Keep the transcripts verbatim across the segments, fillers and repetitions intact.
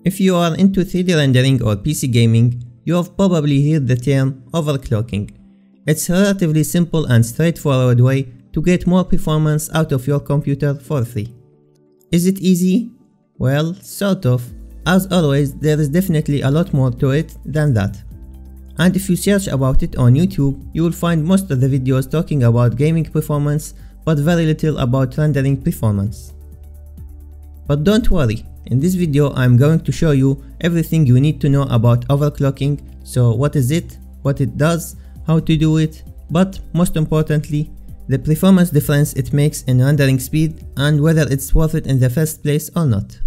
If you are into three D rendering or P C gaming, you have probably heard the term overclocking. It's a relatively simple and straightforward way to get more performance out of your computer for free. Is it easy? Well, sort of. As always, there is definitely a lot more to it than that. And if you search about it on YouTube, you will find most of the videos talking about gaming performance, but very little about rendering performance. But don't worry, in this video I'm going to show you everything you need to know about overclocking. So what is it, what it does, how to do it, but most importantly, the performance difference it makes in rendering speed and whether it's worth it in the first place or not.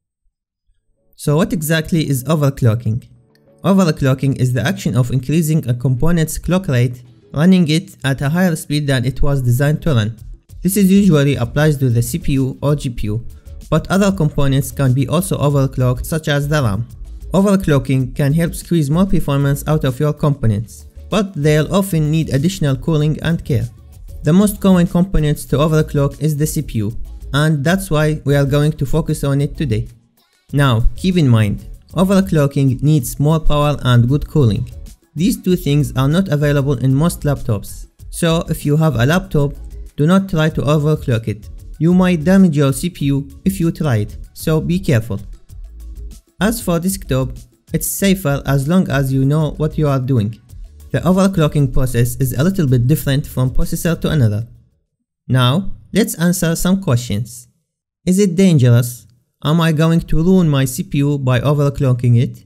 So what exactly is overclocking? Overclocking is the action of increasing a component's clock rate, running it at a higher speed than it was designed to run. This is usually applies to the C P U or G P U, but other components can be also overclocked, such as the RAM. Overclocking can help squeeze more performance out of your components, but they'll often need additional cooling and care. The most common components to overclock is the C P U, and that's why we are going to focus on it today. Now, keep in mind, overclocking needs more power and good cooling. These two things are not available in most laptops, so if you have a laptop, do not try to overclock it. You might damage your C P U if you try it, so be careful. As for desktop, it's safer as long as you know what you are doing. The overclocking process is a little bit different from processor to another. Now, let's answer some questions. Is it dangerous? Am I going to ruin my C P U by overclocking it?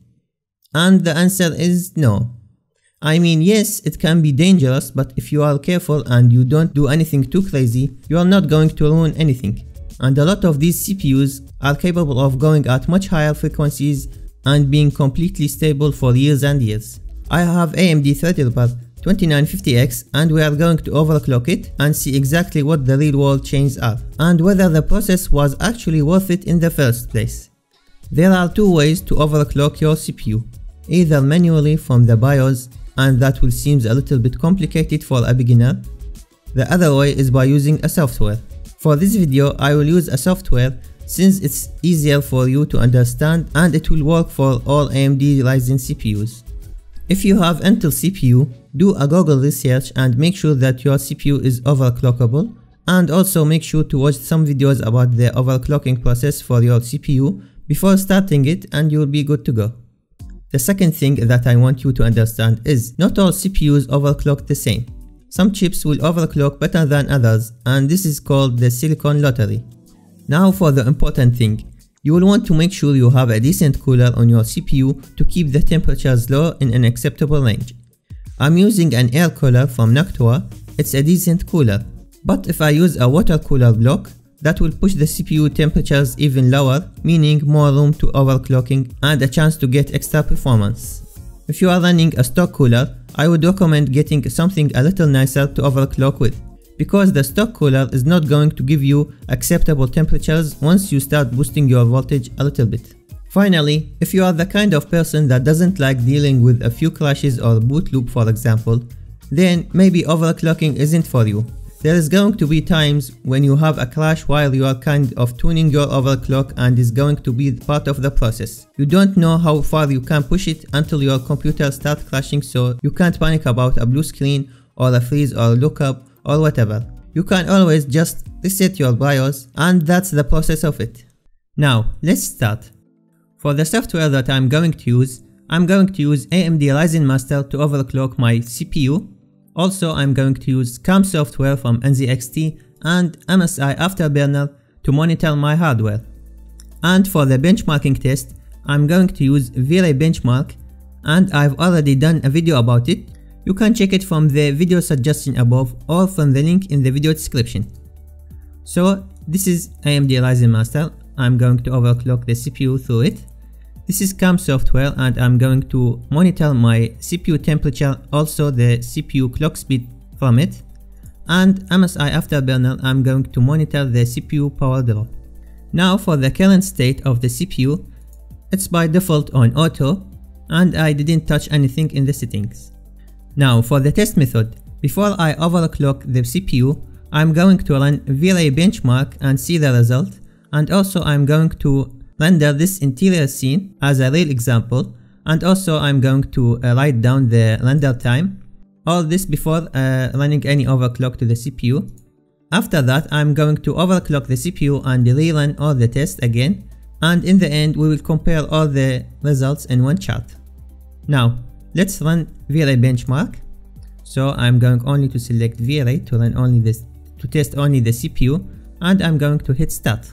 And the answer is no. I mean, yes, it can be dangerous, but if you are careful and you don't do anything too crazy, you are not going to ruin anything. And a lot of these C P Us are capable of going at much higher frequencies and being completely stable for years and years. I have A M D Threadripper twenty-nine fifty X and we are going to overclock it and see exactly what the real world changes are and whether the process was actually worth it in the first place. There are two ways to overclock your C P U, either manually from the BIOS, and that will seem a little bit complicated for a beginner. The other way is by using a software. For this video I will use a software since it's easier for you to understand and it will work for all A M D Ryzen C P Us. If you have Intel C P U, do a Google research and make sure that your C P U is overclockable, and also make sure to watch some videos about the overclocking process for your C P U before starting it and you'll be good to go. The second thing that I want you to understand is not all C P Us overclock the same. Some chips will overclock better than others, and this is called the silicon lottery. Now for the important thing. You will want to make sure you have a decent cooler on your C P U to keep the temperatures low in an acceptable range. I'm using an air cooler from Noctua. It's a decent cooler, but if I use a water cooler block, that will push the C P U temperatures even lower, meaning more room to overclocking and a chance to get extra performance. If you are running a stock cooler, I would recommend getting something a little nicer to overclock with, because the stock cooler is not going to give you acceptable temperatures once you start boosting your voltage a little bit. Finally, if you are the kind of person that doesn't like dealing with a few crashes or boot loop for example, then maybe overclocking isn't for you. There is going to be times when you have a crash while you are kind of tuning your overclock and is going to be part of the process. You don't know how far you can push it until your computer starts crashing, so you can't panic about a blue screen or a freeze or lookup or whatever. You can always just reset your BIOS and that's the process of it. Now let's start. For the software that I'm going to use, I'm going to use A M D Ryzen Master to overclock my C P U. Also I'm going to use CAM software from N Z X T and M S I Afterburner to monitor my hardware. And for the benchmarking test, I'm going to use V-Ray Benchmark, and I've already done a video about it. You can check it from the video suggestion above or from the link in the video description. So this is A M D Ryzen Master. I'm going to overclock the C P U through it. This is CAM software and I'm going to monitor my C P U temperature, also the C P U clock speed from it. And M S I Afterburner, I'm going to monitor the C P U power draw. Now for the current state of the C P U, it's by default on auto and I didn't touch anything in the settings. Now for the test method, before I overclock the C P U, I'm going to run V-Ray Benchmark and see the result, and also I'm going to render this interior scene as a real example, and also I'm going to uh, write down the render time. All this before uh, running any overclock to the C P U. After that, I'm going to overclock the C P U and rerun all the tests again, and in the end we will compare all the results in one chart. Now let's run V-Ray benchmark. So I'm going only to select V-Ray to run only this, to test only the C P U, and I'm going to hit start.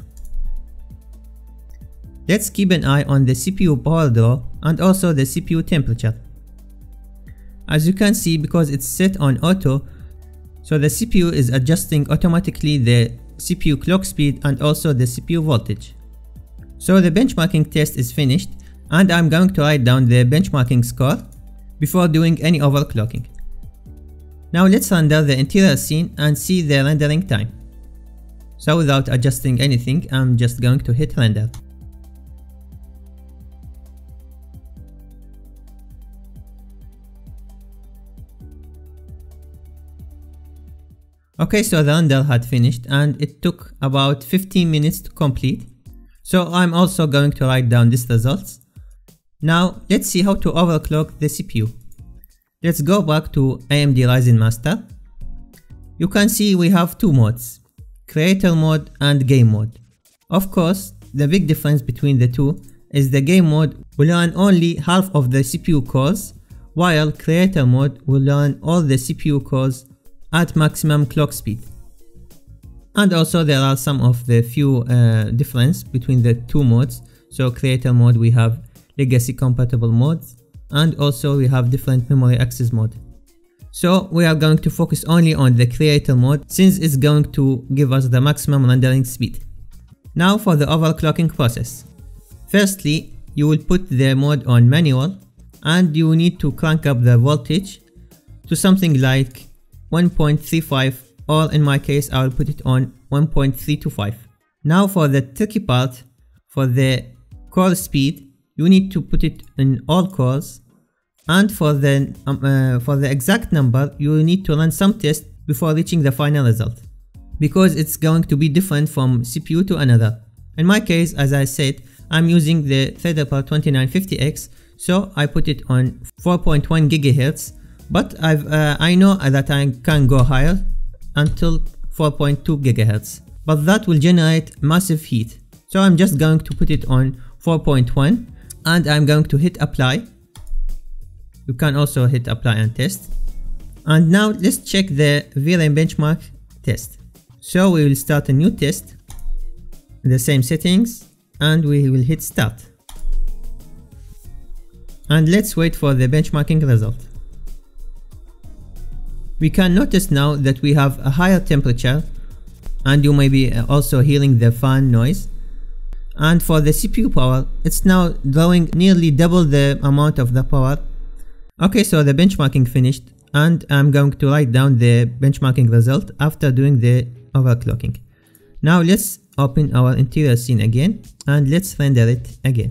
Let's keep an eye on the C P U power draw and also the C P U temperature. As you can see, because it's set on auto, so the C P U is adjusting automatically the C P U clock speed and also the C P U voltage. So the benchmarking test is finished, and I'm going to write down the benchmarking score before doing any overclocking. Now let's render the interior scene and see the rendering time. So without adjusting anything, I'm just going to hit render. Okay, so the render had finished and it took about fifteen minutes to complete. So I'm also going to write down these results. Now let's see how to overclock the C P U. Let's go back to A M D Ryzen Master. You can see we have two modes, creator mode and game mode. Of course, the big difference between the two is the game mode will run only half of the C P U cores, while creator mode will run all the C P U cores at maximum clock speed. And also there are some of the few uh, difference between the two modes. So creator mode we have legacy compatible modes, and also we have different memory access mode. So we are going to focus only on the creator mode since it's going to give us the maximum rendering speed. Now for the overclocking process. Firstly, you will put the mode on manual and you need to crank up the voltage to something like one point three five, or in my case I will put it on one point three two five. Now for the tricky part, for the core speed, you need to put it in all cores, and for the um, uh, for the exact number you need to run some tests before reaching the final result, because it's going to be different from C P U to another. In my case, as I said, I'm using the Threadripper twenty-nine fifty X, so I put it on four point one gigahertz, but I've uh, I know that I can go higher until four point two gigahertz, but that will generate massive heat. So I'm just going to put it on four point one and I'm going to hit apply. You can also hit apply and test. And now let's check the V-Ray benchmark test. So we will start a new test, the same settings, and we will hit start. And let's wait for the benchmarking result. We can notice now that we have a higher temperature, and you may be also hearing the fan noise. And for the C P U power, it's now drawing nearly double the amount of the power. Okay, so the benchmarking finished, and I'm going to write down the benchmarking result after doing the overclocking. Now let's open our interior scene again and let's render it again.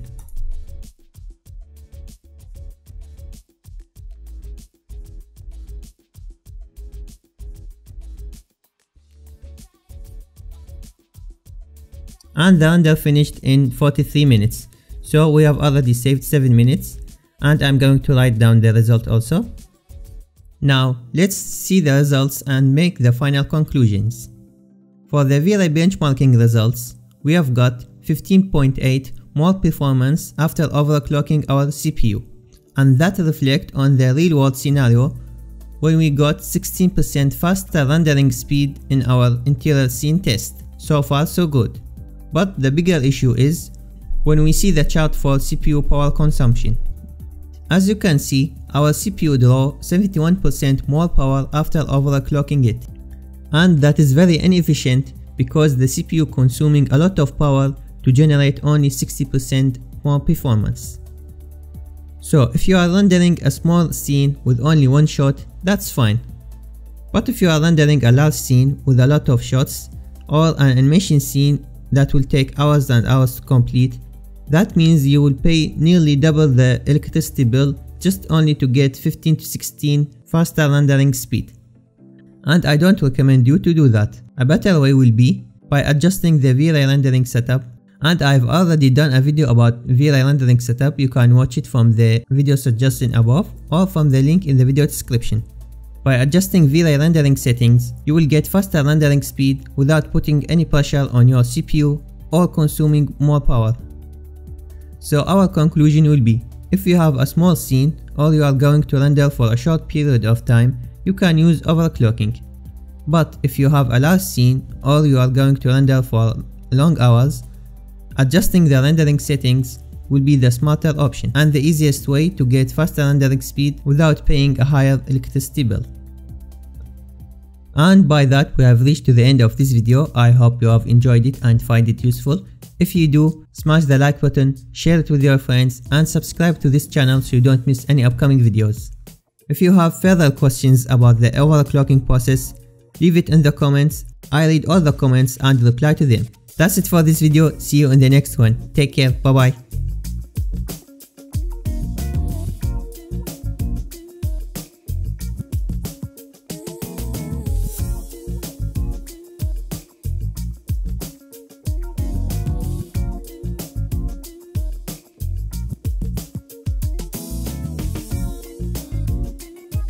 And the render finished in forty-three minutes. So we have already saved seven minutes, and I'm going to write down the result also. Now let's see the results and make the final conclusions. For the V-Ray benchmarking results, we have got fifteen point eight more performance after overclocking our C P U, and that reflects on the real world scenario when we got sixteen percent faster rendering speed in our interior scene test. So far so good. But the bigger issue is when we see the chart for C P U power consumption. As you can see, our C P U draw seventy-one percent more power after overclocking it. And that is very inefficient because the C P U consuming a lot of power to generate only sixty percent more performance. So if you are rendering a small scene with only one shot, that's fine. But if you are rendering a large scene with a lot of shots, or an animation scene that will take hours and hours to complete, that means you will pay nearly double the electricity bill just only to get fifteen to sixteen faster rendering speed. And I don't recommend you to do that. A better way will be by adjusting the V-Ray rendering setup and I've already done a video about V-Ray rendering setup. You can watch it from the video suggestion above or from the link in the video description. By adjusting V-Ray rendering settings, you will get faster rendering speed without putting any pressure on your C P U or consuming more power. So our conclusion will be, if you have a small scene or you are going to render for a short period of time, you can use overclocking. But if you have a large scene or you are going to render for long hours, adjusting the rendering settings will be the smarter option and the easiest way to get faster rendering speed without paying a higher electricity bill. And by that we have reached to the end of this video. I hope you have enjoyed it and find it useful. If you do, smash the like button, share it with your friends, and subscribe to this channel so you don't miss any upcoming videos. If you have further questions about the overclocking process, leave it in the comments. I read all the comments and reply to them. That's it for this video. See you in the next one. Take care. Bye bye.